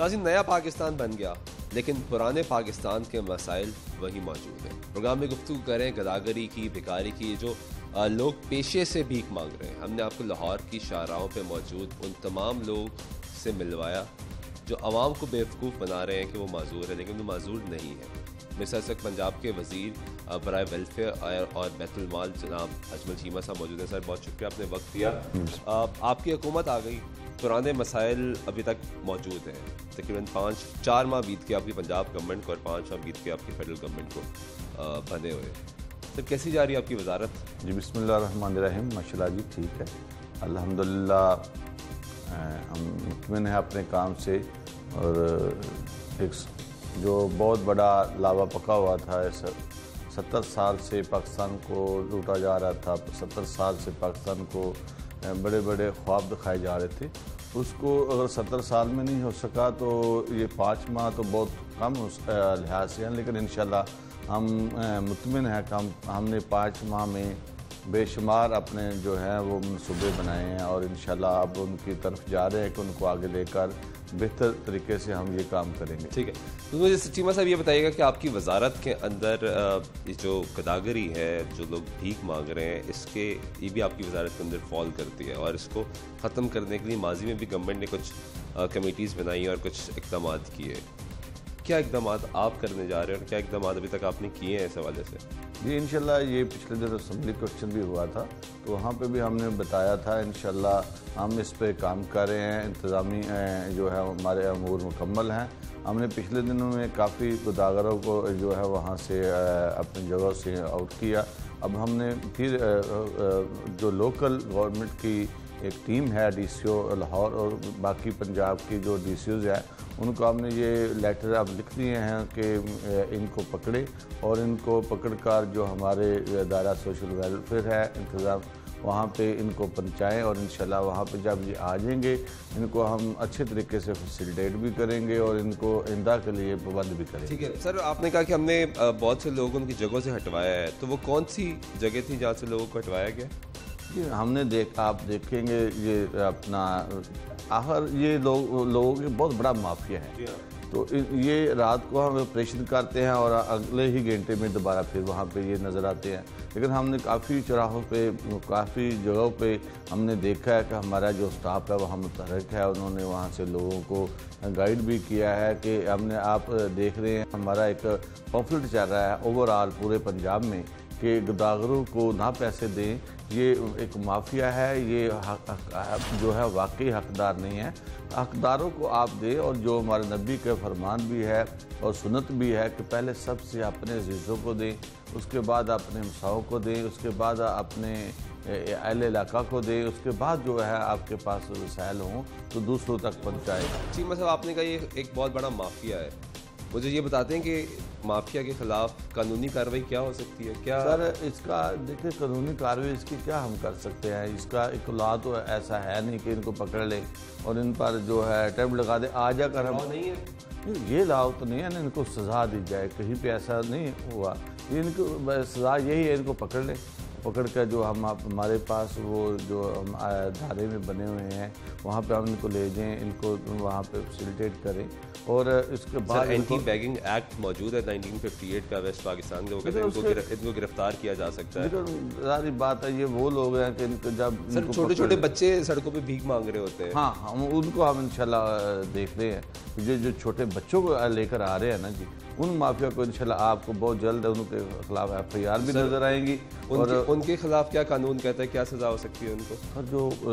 नाज़रीन, नया पाकिस्तान बन गया लेकिन पुराने पाकिस्तान के मसाइल वही मौजूद हैं। प्रोग्राम में गुफ्तगू करें गदागरी की, भिखारी की, जो लोग पेशे से भीख मांग रहे हैं। हमने आपको लाहौर की शाहराहों पे मौजूद उन तमाम लोग से मिलवाया जो आवाम को बेवकूफ़ बना रहे हैं कि वो माजूर है, लेकिन वो माजूर नहीं है। मेरे साथ तक पंजाब के वज़ीर बराए वेलफेयर और बैतुल माल जनाब अजमल चीमा साहब मौजूद हैं। सर, बहुत शुक्रिया, आपने वक्त दिया। आपकी हुकूमत आ गई, पुराने मसाइल अभी तक मौजूद हैं। तकरीबन 4 माह बीत के आपकी पंजाब गवर्नमेंट को और 5 माह बीत के आपकी फेडरल गवर्नमेंट को बने हुए। तो कैसी जा रही है आपकी वजारत? जी बिस्मिल्लाहिर्रहमानिर्रहीम। माशाल्लाह जी, ठीक है, अल्हम्दुलिल्लाह। हम मुतमिन हैं अपने काम से। और एक जो बहुत बड़ा लावा पका हुआ था, 70 साल से पाकिस्तान को लूटा जा रहा था, 70 साल से पाकिस्तान को बड़े बड़े ख्वाब दिखाए जा रहे थे, उसको अगर 70 साल में नहीं हो सका तो ये 5 माह तो बहुत कम उस लिहाज से हैं। लेकिन इंशाल्लाह हम मुतमिन हैं कि हमने 5 माह में बेशुमार अपने जो हैं वो मनसूबे बनाए हैं और इंशाल्लाह अब उनकी तरफ जा रहे हैं कि उनको आगे लेकर बेहतर तरीके से हम ये काम करेंगे। ठीक है, तो मुझे चीमा साहब ये बताइएगा कि आपकी वजारत के अंदर जो गदागरी है, जो लोग भीख मांग रहे हैं, इसके ये भी आपकी वजारत के अंदर फॉल करती है और इसको ख़त्म करने के लिए माजी में भी गवर्नमेंट ने कुछ कमेटीज़ बनाई और कुछ इक़दाम किए। क्या इक़दाम आप करने जा रहे हैं और क्या इक़दाम अभी तक आपने किए हैं इस हवाले से? जी इंशाल्लाह, ये पिछले दिन असम्बली क्वेश्चन भी हुआ था तो वहाँ पे भी हमने बताया था इंशाल्लाह हम इस पे काम कर रहे हैं। इंतज़ामी जो है हमारे अमूर मुकम्मल हैं। हमने पिछले दिनों में काफ़ी गदागरों को जो है वहाँ से अपनी जगह से आउट किया। अब हमने फिर जो लोकल गवर्नमेंट की एक टीम है, DCO लाहौर और बाकी पंजाब की जो DCOs है, उनको हमने ये लेटर अब लिख दिए हैं कि इनको पकड़े और इनको पकड़कर जो हमारे दायरा सोशल वेलफेयर है इंतज़ाम, वहाँ पे इनको पहुँचाएँ और इंशाल्लाह वहाँ पे जब ये आ जाएंगे इनको हम अच्छे तरीके से फैसिलिटेट भी करेंगे और इनको इंदा के लिए पाबंद भी करेंगे। ठीक है सर, आपने कहा कि हमने बहुत से लोगों की जगहों से हटवाया है, तो वो कौन सी जगह थी जहाँ से लोगों को हटवाया गया? जी हमने आप देखेंगे ये अपना आखिर ये लोगों के बहुत बड़ा माफिया है। तो ये रात को हम ऑपरेशन करते हैं और अगले ही घंटे में दोबारा फिर वहाँ पे ये नज़र आते हैं। लेकिन हमने काफ़ी चौराहों पे, काफ़ी जगहों पे हमने देखा है कि हमारा जो स्टाफ है वहाँ मुतहरक है। उन्होंने वहाँ से लोगों को गाइड भी किया है कि हमने, आप देख रहे हैं हमारा एक पॉम्फलेट चल रहा है ओवरऑल पूरे पंजाब में कि गदागरों को ना पैसे दें, ये एक माफिया है, ये जो है वाकई हकदार नहीं है। हकदारों को आप दें और जो हमारे नबी के फरमान भी है और सुन्नत भी है कि पहले सबसे अपने अजीज़ों को दें, उसके बाद अपने हमसाओं को दें, उसके बाद अपने अहले इलाका को दें, उसके बाद जो है आपके पास वसाइल हों तो दूसरों तक पहुँचाएँ। जी मतलब आपने कहा ये एक बहुत बड़ा माफिया है, मुझे ये बताते हैं कि माफिया के खिलाफ कानूनी कार्रवाई क्या हो सकती है? क्या सर इसका देखिए, कानूनी कार्रवाई इसकी क्या हम कर सकते हैं? इसका एक लॉ तो ऐसा है नहीं कि इनको पकड़ ले और इन पर जो है अटैम्प्ट लगा दे आ जाकर। हम नहीं है, ये लॉ तो नहीं है ना, इनको सज़ा दी जाए, कहीं पे ऐसा नहीं हुआ। इनको सज़ा यही है, इनको पकड़ लें, पकड़ कर जो हमारे पास वो जो हम धारे में बने हुए हैं वहाँ पे हम इनको ले जाएं, इनको वहाँ पे फैसिलिटेट करें। और इसके बाद एंटी बैगिंग एक्ट मौजूद है 1958 का वेस्ट पाकिस्तान के, वो कहते हैं इनको गिरफ्तार किया जा सकता है। सारी बात है, ये वो लोग हैं कि इनको जब सर छोटे छोटे बच्चे सड़कों पे भीख मांग रहे होते हैं। हाँ, हम उनको हम इंशाल्लाह देख रहे हैं। जो छोटे बच्चों को लेकर आ रहे हैं ना जी, उन माफिया को इंशाल्लाह आपको बहुत जल्द उनके खिलाफ FIR भी नजर आएंगी। और उनके खिलाफ क्या कानून कहता है, क्या सजा हो सकती है उनको? सर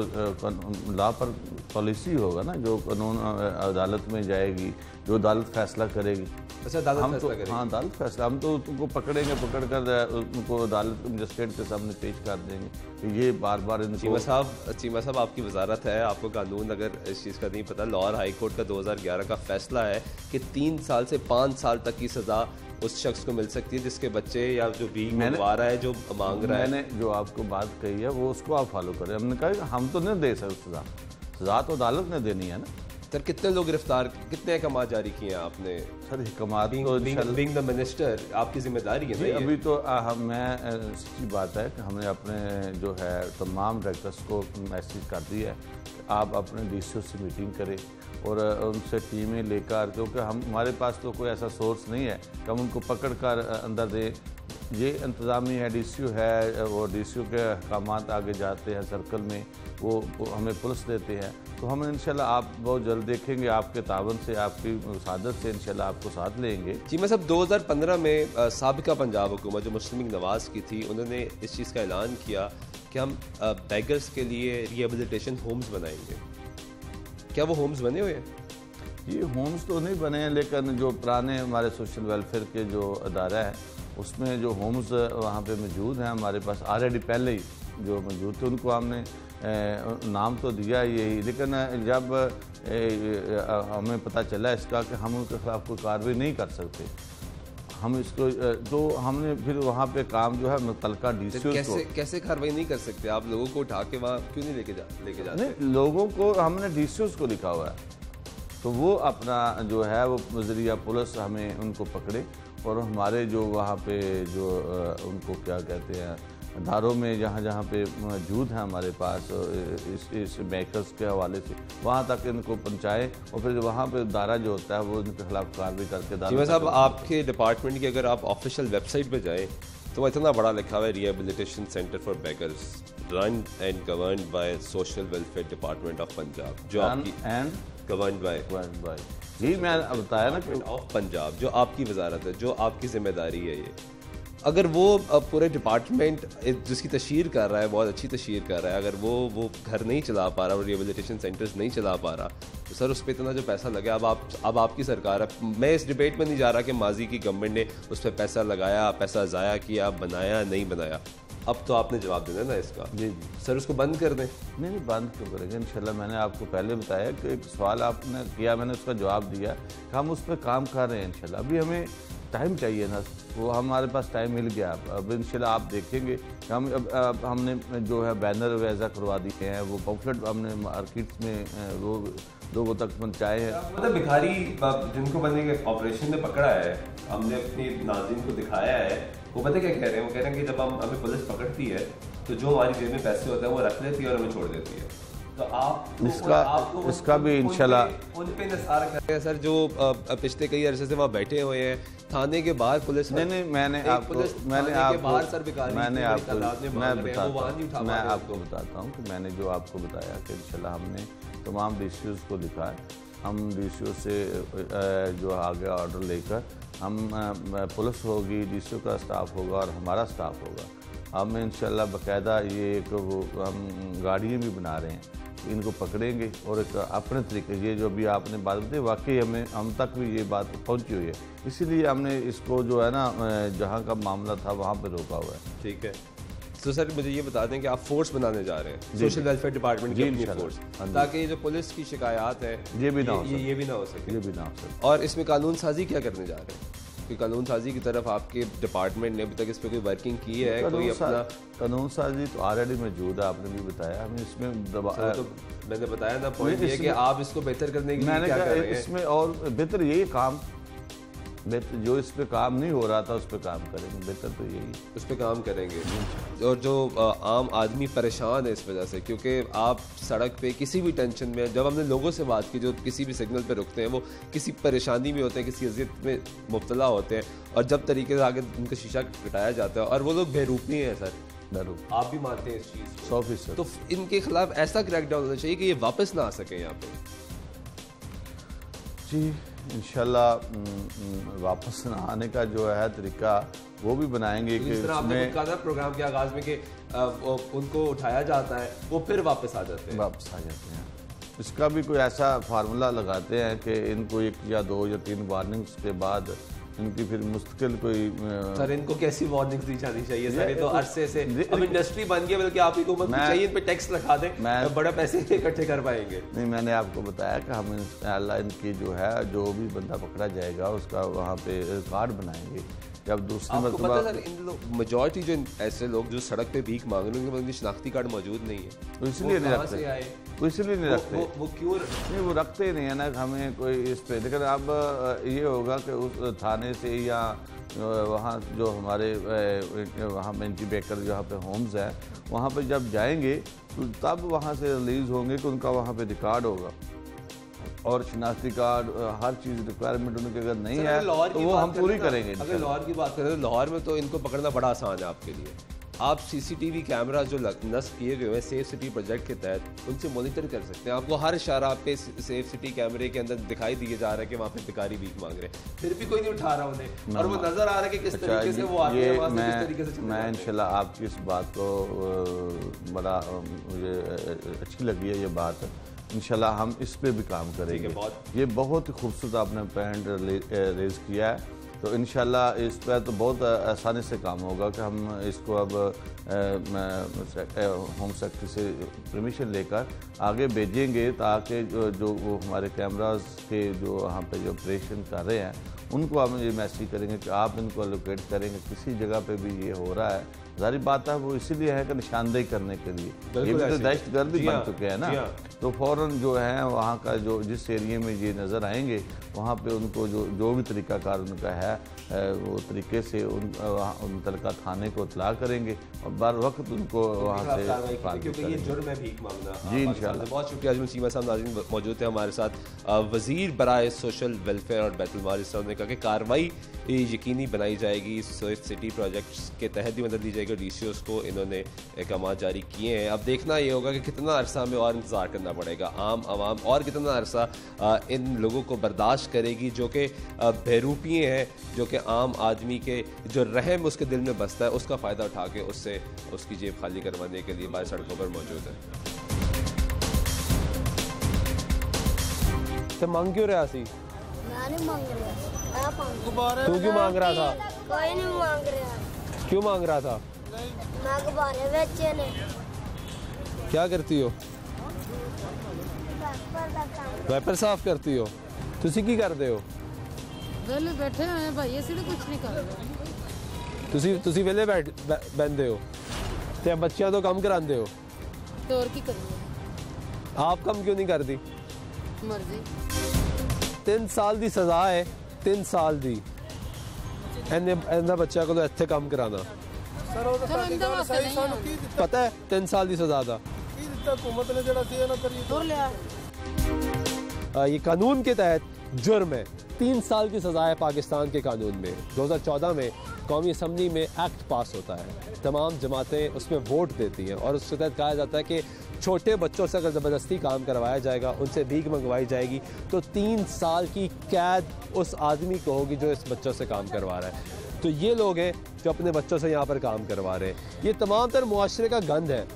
जो लॉ पर पॉलिसी होगा ना, जो कानून अदालत में जाएगी, जो अदालत फैसला करेगी। अच्छा, अदालत फैसला करेगी? हाँ, अदालत फैसला। हम तो उनको पकड़ेंगे, पकड़ कर उनको अदालत मजिस्ट्रेट के सामने पेश कर देंगे। ये बार बार चीमा साहब आपकी वजारत है, आपको कानून अगर इस चीज़ का नहीं पता, लाहौर हाई कोर्ट का 2011 का फैसला है कि 3 साल से 5 साल तक की सज़ा उस शख्स को मिल सकती है जिसके बच्चे या जो भीख मंगवा रहा है, जो मांग रहा है। मैंने जो आपको बात कही है वो उसको आप फॉलो करें। हमने कहा हम तो नहीं दे सकते सज़ा तो अदालत ने देनी है ना। सर कितने लोग गिरफ्तार, कितने अहकाम जारी किए हैं आपने? सर अहकाम बीइंग द मिनिस्टर आपकी जिम्मेदारी है ना? अभी तो मैं सच्ची बात है कि हमने अपने जो है तमाम डायरेक्टर्स को मैसेज कर दिया है कि आप अपने DCO से मीटिंग करें और उनसे टीमें लेकर, क्योंकि हमारे पास तो कोई ऐसा सोर्स नहीं है कि हम उनको पकड़ कर अंदर दें। ये इंतज़ामी है, DCU है, वो DCU के अहकामात आगे जाते हैं सर्कल में, वो हमें पुलिस देते हैं। तो हम इंशाल्लाह आप बहुत जल्द देखेंगे, आपके तावन से, आपकी मसादत से इंशाल्लाह आपको साथ लेंगे। जी मैं साहब 2015 में साबिका पंजाब हुकूमत जो मुस्लिम लीग नवाज़ की थी, उन्होंने इस चीज़ का ऐलान किया कि हम बेगर्स के लिए रिहेबिलिटेशन होम्स बनाएंगे। क्या वो होम्स बने हुए हैं? ये होम्स तो नहीं बने हैं, लेकिन जो पुराने हमारे सोशल वेलफेयर के जो अदारा है उसमें जो होम्स वहाँ पे मौजूद हैं, हमारे पास ऑलरेडी पहले ही जो मौजूद थे, उनको हमने नाम तो दिया यही, लेकिन जब हमें पता चला इसका कि हम उनके खिलाफ कोई कार्रवाई नहीं कर सकते, हम इसको तो हमने फिर वहाँ पे काम जो है मुतलका DCU को कैसे कार्रवाई नहीं कर सकते? आप लोगों को उठा के वहाँ क्यों नहीं लेके जाते? नहीं, लोगों को हमने DCU को लिखा हुआ है, तो वो अपना जो है वो नजरिया पुलिस हमें उनको पकड़े और हमारे जो वहाँ पे जो उनको क्या कहते हैं अदारों में जहाँ पे मौजूद हैं हमारे पास इस बेगर्स के हवाले से, वहाँ तक इनको पहुँचाएँ और फिर वहाँ पे दायरा जो होता है वो इनके खिलाफ कार्रवाई करके। जी साहब, आपके डिपार्टमेंट की अगर आप ऑफिशियल वेबसाइट पे जाएँ तो इतना बड़ा लिखा हुआ है rehabilitation centre for beggars run and governed by social welfare department of Punjab, जो आपकी गवर्न्ड बाय जी मैं बताया ना कि ऑफ पंजाब जो आपकी वजारत है, जो आपकी जिम्मेदारी है। ये अगर वो पूरे डिपार्टमेंट जिसकी तशहीर कर रहा है, बहुत अच्छी तशहीर कर रहा है, अगर वो घर नहीं चला पा रहा, वो रिहेबिलिटेशन सेंटर्स नहीं चला पा रहा, तो सर उस पर इतना जो पैसा लगा, अब आपकी सरकार है। मैं इस डिबेट में नहीं जा रहा कि माजी की गवर्नमेंट ने उस पर पैसा लगाया, पैसा ज़ाया किया, बनाया नहीं बनाया, अब तो आपने जवाब देना ना इसका। जी सर उसको बंद कर दें। नहीं बंद क्यों करेंगे, इंशाल्लाह मैंने आपको पहले बताया कि एक सवाल आपने किया, मैंने उसका जवाब दिया कि हम उस पर काम कर रहे हैं इंशाल्लाह। अभी हमें टाइम चाहिए ना, वो हमारे पास टाइम मिल गया। अब इंशाल्लाह आप देखेंगे कि हम अब हमने जो है बैनर वैसा करवा दिए हैं, वो पम्फलेट हमने मार्केट्स में वो लोगों तक पहुँचाए हैं। मतलब भिखारी जिनको बंदे के ऑपरेशन में पकड़ा है, हमने अपनी नाज़रीन को दिखाया है, वो पता क्या कह रहे हैं? वो कह रहे हैं कि जब हमें पुलिस पकड़ती है तो जो हमारी जेब में पैसे होते हैं वो रख लेती है और हमें छोड़ देती है। तो आप इसका भी इंशाल्लाह उन पे निसार कर रहे हैं सर, जो पिछले कई अरसे से वहाँ बैठे हुए हैं थाने के बाहर। पुलिस नहीं मैंने आपको बताता हूँ कि मैंने जो आपको बताया कि इंशाल्लाह हमने तमाम DCUs को लिखा है, हम DCU से जो आगे ऑर्डर लेकर हम पुलिस होगी, DCU का स्टाफ होगा और हमारा स्टाफ होगा, हम इंशाल्लाह बाकायदा ये एक वो हम गाड़ियाँ भी बना रहे हैं, इनको पकड़ेंगे और एक अपने तरीके, ये जो भी आपने बात बताई वाकई हम तक भी ये बात पहुंची हुई है, इसीलिए हमने इसको जो है ना जहाँ का मामला था वहाँ पे रोका हुआ है। ठीक है, तो सर मुझे ये बता दें कि आप फोर्स बनाने जा रहे हैं, सोशल वेलफेयर डिपार्टमेंट की अपनी फोर्स, ताकि जो पुलिस की शिकायत है ये भी ना हो सके। और और इसमें कानून साजी क्या करने जा रहे हैं? कि कानून साजी की तरफ आपके डिपार्टमेंट ने अभी तक इस पर कोई वर्किंग की है? कोई अपना कानून साजी तो ऑलरेडी मौजूद है, आपने भी बताया, हमें इसमें तो मैंने बताया ना पॉइंट ये कि आप इसको बेहतर करने के लिए क्या कर रहे हैं? इसमें और बेहतर यही काम, जो इस पे काम नहीं हो रहा था उस पे काम करेंगे, बेहतर तो यही उस पे काम करेंगे। और जो आम आदमी परेशान है इस वजह से, क्योंकि आप सड़क पे किसी भी टेंशन में, जब हमने लोगों से बात की जो किसी भी सिग्नल पे रुकते हैं, वो किसी परेशानी में होते हैं, किसी अजियत में मुब्तला होते हैं, और जब तरीके से आगे उनका शीशा कटाया जाता है और वो लोग बेरूपी हैं सर, आप भी मानते हैं इस चीज़ को? 100%। तो इनके खिलाफ ऐसा क्रैकडाउन होना चाहिए कि ये वापस ना आ सके यहाँ पे। जी इंशाल्लाह वापस न आने का जो है तरीका वो भी बनाएंगे कि इसमें प्रोग्राम के आगाज में कि उनको उठाया जाता है, वो फिर वापस आ जाते हैं। इसका भी कोई ऐसा फार्मूला लगाते हैं कि इनको 1 या 2 या 3 वार्निंग्स के बाद इनकी फिर मुस्तकिल कोई सर इनको कैसी वार्निंग दी जानी चाहिए सर? ये तो अरसे से अब इंडस्ट्री बन गई, बल्कि आप ही को चाहिए इन पे टैक्स लगा दें, बड़ा पैसे इकट्ठे कर पाएंगे। नहीं, मैंने आपको बताया कि हम अल्लाह इनकी जो है जो भी बंदा पकड़ा जाएगा उसका वहाँ पे कार्ड बनाएंगे। जब दूसरी मरतबा सर इन लोग मेजॉरिटी जो ऐसे लोग जो सड़क पे भीख मांग रहे हैं उनकी शनाख्ती कार्ड मौजूद नहीं है, तो इसलिए नहीं रखते, इसलिए नहीं रखते। वो क्यों नहीं, वो रखते ही नहीं है ना, हमें कोई इस पे। लेकिन अब ये होगा कि उस थाने से या वहाँ जो हमारे वहाँ एंटी बेकर जहाँ पे होम्स है वहाँ पे जब जाएंगे तो तब वहाँ से रिलीज़ होंगे कि उनका वहाँ पे रिकॉर्ड होगा और शनाख्ती कार्ड, हर चीज़ रिक्वायरमेंट उनकी अगर नहीं है लाहौर तो की वो बात हम करें पूरी ना, करेंगे। अगर लाहौर की बात करें तो लाहौर में तो इनको पकड़ना बड़ा आसान है आपके लिए। आप सीसीटीवी कैमरा जो नस्ब किए गए हैं सेफ सिटी प्रोजेक्ट के तहत, उनसे मॉनिटर कर सकते हैं। आपको हर इशारा पे सेफ सिटी कैमरे के अंदर दिखाई दिए जा रहा है कि वहाँ पे भिखारी भीख मांग रहे हैं, फिर भी कोई नहीं उठा रहा उन्हें, और वो नजर आ रहा है कि किस तरीके से वो आते हैं वहाँ से, किस तरीके से चले मैं जाते हैं। इंशाल्लाह आपकी इस बात को बड़ा मुझे अच्छी लगी है ये बात। इंशाल्लाह हम इस पे भी काम करेंगे। ये बहुत ही खूबसूरत आपने पॉइंट रेज किया है, तो इंशाल्लाह इस पर तो बहुत आसानी से काम होगा कि हम इसको अब होम सेक्रेटरी से परमिशन लेकर आगे भेजेंगे, ताकि जो वो हमारे कैमरास के जो यहाँ पे जो ऑपरेशन कर रहे हैं उनको हम ये मैसेज करेंगे कि आप इनको लोकेट करेंगे, किसी जगह पे भी ये हो रहा है। जारी बात है वो इसीलिए है कि निशानदेही करने के लिए, ये भी तो दहशतगर्दी बन चुके हैं ना, तो फ़ौरन जो है वहाँ का जो जिस एरिया में ये नज़र आएंगे वहाँ पे उनको जो भी तरीक़ाकार उनका है वो तरीके से उन तलका थाने को इत्तला करेंगे और बर वक्त उनको वहाँ से, क्योंकि ये जुर्म है भीख मांगना। जी इंशाल्लाह। बहुत शुक्रिया अजमल सीमा साहब। नाज़रीन मौजूद थे हमारे साथ वज़ीर बराए सोशल वेलफेयर और बैतुल माल ने कहा कि कार्रवाई यकीनी बनाई जाएगी, सेफ सिटी प्रोजेक्ट्स के तहत भी मदद दी जाएगी। DCOs को इन्होंने अहकाम जारी किए हैं। अब देखना ये होगा कि कितना अरसा हमें और इंतज़ार करना पड़ेगा, आम आवाम और कितना अरसा इन लोगों को बर्दाश्त करेगी जो कि बहरूपिये हैं, जो कि आम आदमी के जो रहम उसके दिल में बसता है उसका फ़ायदा उठा के उससे उसकी जेब खाली करवाने के लिए हमारी सड़कों पर मौजूद है। तो मांग क्यों रहा सी? नहीं मांग रहा। तू क्यों मांग रहा था? कोई नहीं मांग रहा। क्यों मांग रहा था? मैं गुब्बारे बेचे ने। क्या करती हो? वैपर साफ करती हो? तुसी की करते हो? वेले बैठे हैं भाई, ऐसे तो कुछ नहीं कर रहे। तुसी वेले बहते हो ते बच्चियां तो कम करांदे हो, तो और की करिए, आप कम क्यों नहीं करती? मर्जी। 3 साल की सजा है, 3 साल की इन्हें बच्चा को इत्थे काम कराना पता है 3 साल की सजा था। ये कानून के तहत जुर्म है, 3 साल की सजा है पाकिस्तान के कानून में। 2014 में कौमी असम्बली में एक्ट पास होता है, तमाम जमातें उसमें वोट देती हैं और उसके तहत कहा जाता है कि छोटे बच्चों से अगर ज़बरदस्ती काम करवाया जाएगा, उनसे भीख मंगवाई जाएगी तो 3 साल की कैद उस आदमी को होगी जो इस बच्चों से काम करवा रहा है। तो ये लोग हैं जो अपने बच्चों से यहाँ पर काम करवा रहे हैं। ये तमाम तर मुआशरे का गंद है।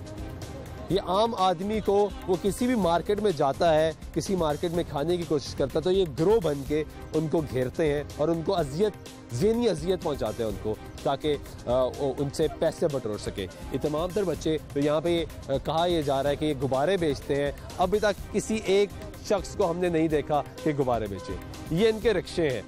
ये आम आदमी को, वो किसी भी मार्केट में जाता है, किसी मार्केट में खाने की कोशिश करता है तो ये गिरोह बन के उनको घेरते हैं और उनको अजियत, ज़हनी अजियत पहुँचाते हैं उनको, ताकि उनसे पैसे बटोर सके। ये तमाम तर बच्चे तो यहाँ पे कहा यह जा रहा है कि ये गुब्बारे बेचते हैं। अभी तक किसी एक शख्स को हमने नहीं देखा कि गुब्बारे बेचे। ये इनके रिक्शे हैं,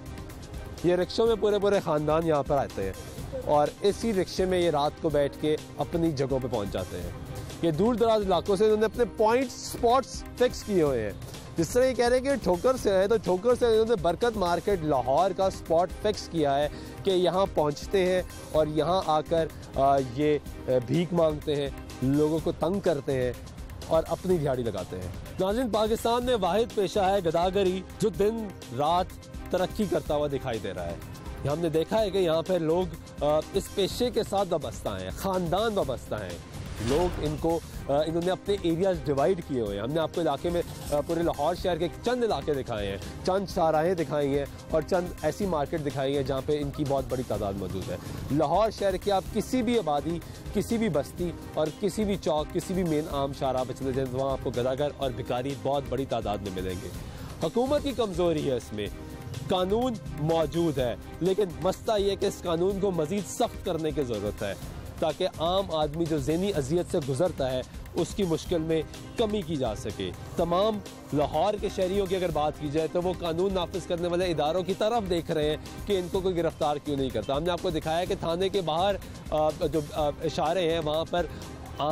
ये रिक्शों में पूरे पूरे ख़ानदान यहाँ पर आते हैं और इसी रिक्शे में ये रात को बैठ के अपनी जगहों पे पहुँच जाते हैं। ये दूर दराज इलाकों से इन्होंने अपने पॉइंट स्पॉट्स फिक्स किए हुए हैं। जिस तरह ये कह रहे हैं कि ठोकर से है, तो ठोकर से इन्होंने बरकत मार्केट लाहौर का स्पॉट फिक्स किया है कि यहाँ पहुँचते हैं और यहाँ आकर ये भीख मांगते हैं, लोगों को तंग करते हैं और अपनी दिहाड़ी लगाते हैं। नाज़रीन, पाकिस्तान में वाहिद पेशा है गदागरी, जो दिन रात तरक्की करता हुआ दिखाई दे रहा है। हमने देखा है कि यहाँ पर लोग इस पेशे के साथ वाबस्ता हैं, ख़ानदान वाबस्ता हैं। लोग इन्होंने अपने एरियाज डिवाइड किए हुए हैं। हमने आपको इलाके में पूरे लाहौर शहर के चंद इलाके दिखाए हैं, चंद शाहराहें दिखाई हैं और चंद ऐसी मार्केट दिखाई है जहाँ पे इनकी बहुत बड़ी तादाद मौजूद है। लाहौर शहर की आप किसी भी आबादी, किसी भी बस्ती और किसी भी चौक, किसी भी मेन आम शाहराह पर चले जाएँ तो वहाँ आपको गदागर और भिखारी बहुत बड़ी तादाद में मिलेंगे। हुकूमत की कमज़ोरी है इसमें, कानून मौजूद है लेकिन मसला ये है कि इस कानून को मज़ीद सख्त करने की ज़रूरत है ताकि आम आदमी जो ज़हनी अजियत से गुजरता है उसकी मुश्किल में कमी की जा सके। तमाम लाहौर के शहरियों की अगर बात की जाए तो वो कानून नाफिज करने वाले इदारों की तरफ देख रहे हैं कि इनको कोई गिरफ्तार क्यों नहीं करता। हमने आपको दिखाया कि थाने के बाहर जो इशारे हैं वहाँ पर आम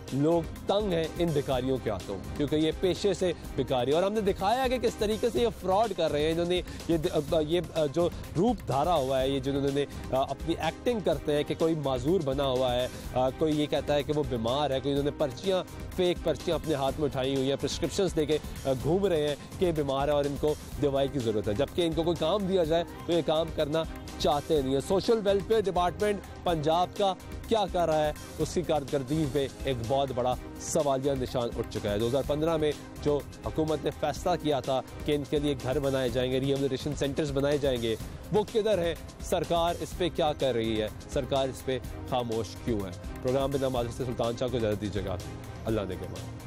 लोग तंग हैं इन भिखारियों के हाथों, क्योंकि ये पेशे से भिखारी, और हमने दिखाया कि किस तरीके से ये फ्रॉड कर रहे हैं। इन्होंने ये जो रूप धारा हुआ है, ये जिन्होंने अपनी एक्टिंग करते हैं कि कोई माजूर बना हुआ है, कोई ये कहता है कि वो बीमार है, कोई इन्होंने पर्चियाँ, फेक पर्चियाँ अपने हाथ में उठाई हुई हैं, प्रिस्क्रिप्शंस देके घूम रहे हैं कि बीमार है और इनको दवाई की ज़रूरत है, जबकि इनको कोई काम दिया जाए तो ये काम करना चाहते नहीं है। सोशल वेलफेयर डिपार्टमेंट पंजाब का क्या कर रहा है, उसकी कारकर्दगी पे एक बहुत बड़ा सवालिया निशान उठ चुका है। 2015 में जो हुकूमत ने फैसला किया था कि इनके लिए घर बनाए जाएंगे, रिहेबिलिटेशन सेंटर्स बनाए जाएंगे, वो किधर है? सरकार इस पे क्या कर रही है? सरकार इस पे खामोश क्यों है? प्रोग्राम बिना माजरत से सुल्तान शाह को इजाज़त दीजिएगा। अल्लाह ने के मान।